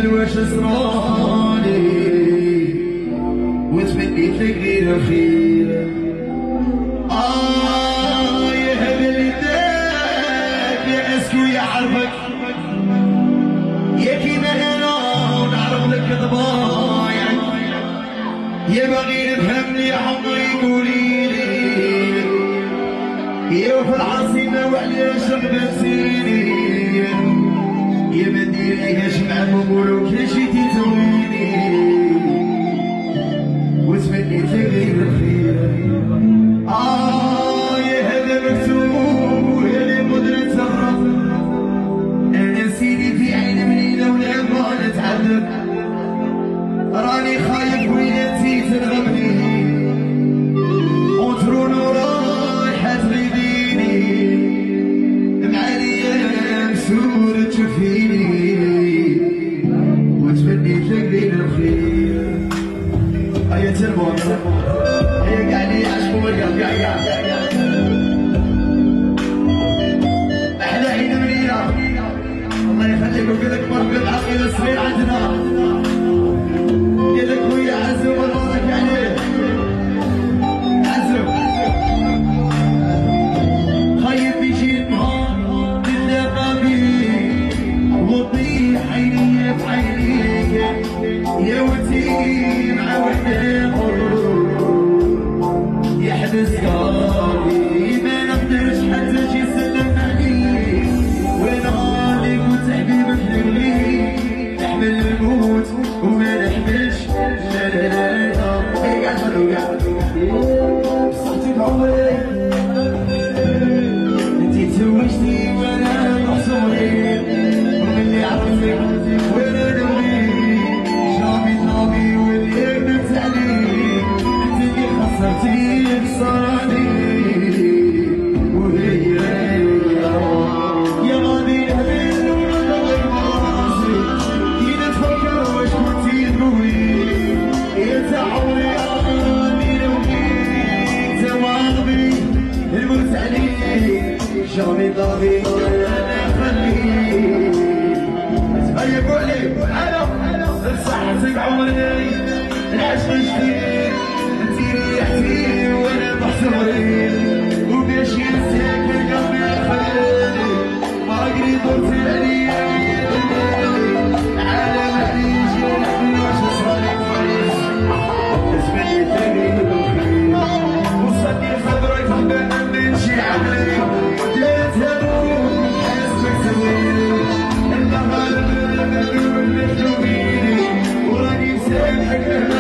من واش صرالي وتمنيت لك غير الخير. يا هذا اللي داك يا اسكو يا عرفك يا كيما انا نعرف لك طبايعك يا باغي نفهمني يا عمري قوليلي يا في العاصمة وعلاش غبتيني يا ما نديريهاش مع مولوك يا جيتي تويني وتمنيت لك غير الخير. يا هذا مكتوب ويا اللي قدرت الرب انا سيدي في عين منينة ونبغى نتعذب راني خايف ويلاتي تنغبني وترون ورايحة تغيبيني معاليا مسورة تشوفيني وتمنيت لك غير الخير. هيا تربون هيا قاع لي عشقو والقلب قاع احلى عين منينة الله يخليك وقلك مرحبا بالعقيلة الصغير عندنا يدك ويا عزو والله عليه عزو خيب بيجي النهار تتلاقى بيك وطيح عيني بعينيك يا وتيجي مع وحدة يحبس قلبي ما نقدرش حتى شي سلم عليك وانا اللي كنت حبيبك لي نحمل الموت وما نحملش لا لا لا هيك عالفرو قاع صحتي بعمري انتي تزوجتي وانا محصوري ومني عرفتك وانا نبغيك جامي نابي واللي ندمت عليك انت اللي خسرتي خسراني وهي يا غادي نهبل ونضل براسي كي نتفكر واش كنتي تقولي يا تعوري راني نبغيك تواضبي الموت عليك جامي ضابي انا نخليك هيا قولي انا صحتك عمري العشق جديد انتي ريحتي وانا محصوري وباش ينساك قلبي خلاني ما قري درتي عليا عالم عليك جرحني واش صاري فريش تمنيت لك غير الخير وصلني خبرك فبانا نمشي عمري دارت هالروح حاسبك زوين النهار المذوب المحلوميني وراني مسامحك